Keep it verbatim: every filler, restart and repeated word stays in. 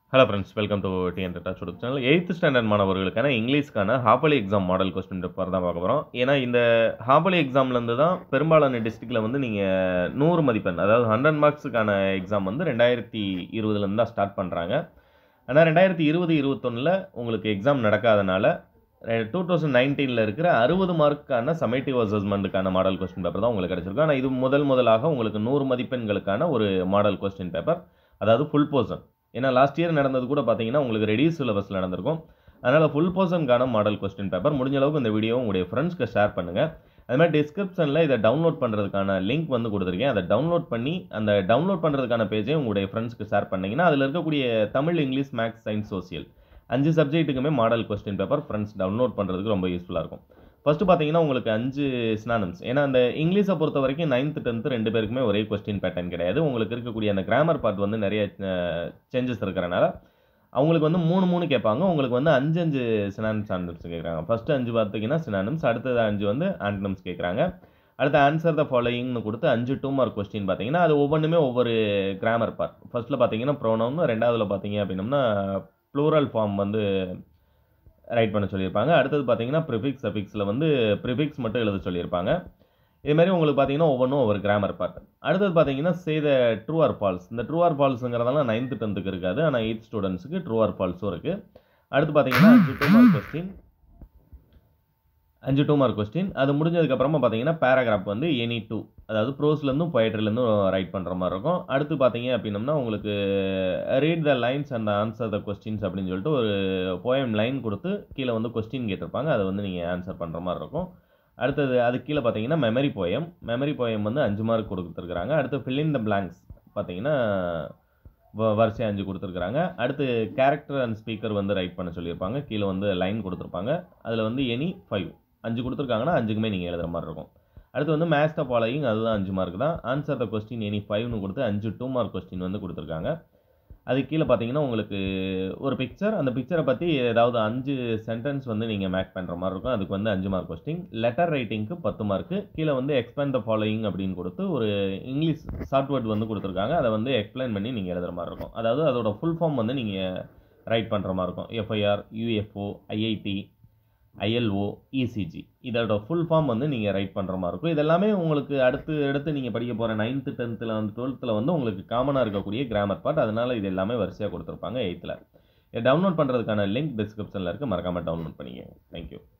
Hello friends, welcome to T N T E T Arts YouTube channel. eighth standard மாணவர்களுக்கான இங்கிலீஷ்க்கான half yearly exam model question paper தான் பார்க்க போகிறோம். ஏன்னா இந்த ஹாஃபலி எக்ஸாம்லேருந்து தான் பெரும்பாலான டிஸ்ட்ரிக்டில் வந்து நீங்கள் நூறு மதிப்பெண், அதாவது ஹண்ட்ரட் மார்க்ஸுக்கான எக்ஸாம் வந்து ரெண்டாயிரத்தி இருபதுலேருந்து தான் ஸ்டார்ட் பண்ணுறாங்க. ஆனால் ரெண்டாயிரத்தி இருபது இருபத்தொன்னில் உங்களுக்கு எக்ஸாம் நடக்காதனால டூ தௌசண்ட் நைன்டீனில் இருக்கிற அறுபது மார்க்குக்கான சமேட்டிவ் அசஸ்மெண்ட்டுக்கான மாடல் கொஸ்டின் பேப்பர் தான் உங்களுக்கு கிடச்சிருக்கும். ஆனால் இது முதல் முதலாக உங்களுக்கு நூறு மதிப்பெண்களுக்கான ஒரு மாடல் கொஸ்டின் பேப்பர், அதாவது ஃபுல் போர்ஷன். ஏன்னா லாஸ்ட் இயர் நடந்தது கூட பார்த்தீங்கன்னா உங்களுக்கு ரெடியூஸ் சிலபஸில் நடந்திருக்கும். அதனால் ஃபுல் போர்ஷனுக்கான மாடல் கொஸ்டின் பேப்பர் முடிஞ்ச அளவுக்கு இந்த வீடியோ உங்களுடைய ஃப்ரெண்ட்ஸ்க்கு ஷேர் பண்ணுங்கள். அது மாதிரி டிஸ்கிரிப்ஷனில் இதை டவுன்லோட் பண்ணுறதுக்கான லிங்க் வந்து கொடுத்துருக்கேன். அதை டவுன்லோட் பண்ணி அந்த டவுன்லோட் பண்ணுறதுக்கான பேஜை உங்களுடைய ஃப்ரெண்ட்ஸ்க்கு ஷேர் பண்ணிங்கன்னா அதில் இருக்கக்கூடிய Tamil, English, maths, science, social அஞ்சு சப்ஜெக்ட்டுக்குமே model question paper friends download பண்ணுறதுக்கு ரொம்ப யூஸ்ஃபுல்லாக இருக்கும். ஃபஸ்ட்டு பார்த்தீங்கன்னா உங்களுக்கு அஞ்சு சினானிம்ஸ். ஏன்னா அந்த இங்கிலீஷை பொறுத்த வரைக்கும் நைன்த்து டென்த்து ரெண்டு பேருக்குமே ஒரே கொஸ்டின் பேட்டர்ன் கிடையாது. உங்களுக்கு இருக்கக்கூடிய அந்த கிராமர் பார்ட் வந்து நிறைய சேஞ்சஸ் இருக்கிறனால அவங்களுக்கு வந்து மூணு மூணு கேட்பாங்க. உங்களுக்கு வந்து அஞ்சு அஞ்சு சினானிம்ஸ் ஆன்டம்ஸ் கேட்குறாங்க. ஃபஸ்ட்டு அஞ்சு பார்த்தீங்கன்னா சினானிம்ஸ், அடுத்தது அஞ்சு வந்து ஆன்டம்ஸ் கேட்குறாங்க. அடுத்து ஆன்சர் த ஃபாலோயிங்னு கொடுத்து அஞ்சு டூ மார்க் கொஸ்டின் பார்த்தீங்கன்னா அது ஒவ்வொன்றுமே ஒவ்வொரு கிராமர் பார்ட். ஃபஸ்ட்டில் பார்த்தீங்கன்னா ப்ரோனவுன், ரெண்டாவதுல பார்த்தீங்க அப்படின்னம்னா ப்ளூரல் ஃபார்ம் வந்து ரைட் பண்ண சொல்லியிருப்பாங்க. அடுத்தது பார்த்தீங்கன்னா ப்ரிஃபிக்ஸ் சஃபிக்ஸில் வந்து ப்ரிஃபிக்ஸ் மட்டும் எழுத சொல்லியிருப்பாங்க. இதுமாதிரி உங்களுக்கு பார்த்தீங்கன்னா ஒவ்வொன்றும் ஒவ்வொரு கிராமர் பார்ட். அடுத்தது பார்த்தீங்கன்னா say the true or false. இந்த ட்ரூ ஆர் ஃபால்ஸுங்கிறதெல்லாம் நைன்த்து டென்த்துக்கு இருக்காது, ஆனால் எயித் ஸ்டூடெண்ட்ஸுக்கு ட்ரூ ஆர் ஃபால்ஸும் இருக்குது. அடுத்து பார்த்தீங்கன்னா அஞ்சு டூ மார்க் கொஸ்டின் அஞ்சு டூ மார்க் கொஸ்டின் அது முடிஞ்சதுக்கப்புறமா பார்த்தீங்கன்னா பேராகிராஃப் வந்து எனி டூ, அதாவது ப்ரோஸ்லேருந்தும் பொயட்ரிலேருந்தும் ரைட் பண்ணுற மாதிரி இருக்கும். அடுத்து பார்த்தீங்க அப்படின்னம்னா உங்களுக்கு read the lines and answer the questions அப்படின்னு சொல்லிட்டு ஒரு போயம் லைன் கொடுத்து கீழே வந்து கொஸ்டின் கேட்டிருப்பாங்க, அதை வந்து நீங்கள் ஆன்சர் பண்ணுற மாதிரி இருக்கும். அடுத்தது அது கீழே பார்த்தீங்கன்னா மெமரி போயம். மெமரி போயம் வந்து அஞ்சு மார்க் கொடுத்துருக்குறாங்க. அடுத்து ஃபில் இன் த பிளாங்க்ஸ் பார்த்தீங்கன்னா வரிசை அஞ்சு கொடுத்துருக்குறாங்க. அடுத்து கேரக்டர் அண்ட் ஸ்பீக்கர் வந்து ரைட் பண்ண சொல்லியிருப்பாங்க, கீழே வந்து லைன் கொடுத்துருப்பாங்க, அதில் வந்து எனி ஃபைவ் அஞ்சு கொடுத்துருக்காங்கன்னா அஞ்சுக்குமே நீங்கள் எழுதுகிற மாதிரி இருக்கும். அடுத்து வந்து மேட்ச் த ஃபாலோயிங், அதுதான் அஞ்சு மார்க் தான். ஆன்சர் த கொஸ்டின் எனி ஃபைவ்னு கொடுத்து அஞ்சு டூ மார்க் கொஸ்டின் வந்து கொடுத்துருக்காங்க. அது கீழே பார்த்தீங்கன்னா உங்களுக்கு ஒரு பிக்சர், அந்த பிக்சரை பற்றி ஏதாவது அஞ்சு சென்டென்ஸ் வந்து நீங்கள் மேக் பண்ணுற மாதிரி இருக்கும், அதுக்கு வந்து அஞ்சு மார்க் கொஸ்டின். லெட்டர் ரைட்டிங்க்கு பத்து மார்க்கு. கீழே வந்து எக்ஸ்பிளைன் த ஃபாலோயிங் அப்படின்னு கொடுத்து ஒரு இங்கிலீஷ் ஷார்ட் வேர்ட் வந்து கொடுத்துருக்காங்க, அதை வந்து எக்ஸ்பிளைன் பண்ணி நீங்கள் எழுதுகிற மாதிரி இருக்கும். அதாவது அதோட ஃபுல் ஃபார்ம் வந்து நீங்கள் ரைட் பண்ணுற மாதிரி இருக்கும். FIR, UFO, IIT, ILO, ECG இதோட ஃபுல் ஃபார்ம் வந்து நீங்கள் ரைட் பண்ணுற மாதிரி இருக்கும். இதெல்லாமே உங்களுக்கு அடுத்து அடுத்து நீங்கள் படிக்க போகிற நைன்த்து டென்த்தில் வந்து டுவெல்த்தில் வந்து உங்களுக்கு காமனாக இருக்கக்கூடிய கிராமர் பார்ட். அதனால் இது எல்லாமே வரிசையாக கொடுத்துருப்பாங்க எயித்தில். டவுன்லோட் பண்ணுறதுக்கான லிங்க் டிஸ்கிரிப்ஷனில் இருக்குது, மறக்காமல் டவுன்லோட் பண்ணிக்கோங்க. தேங்க்யூ.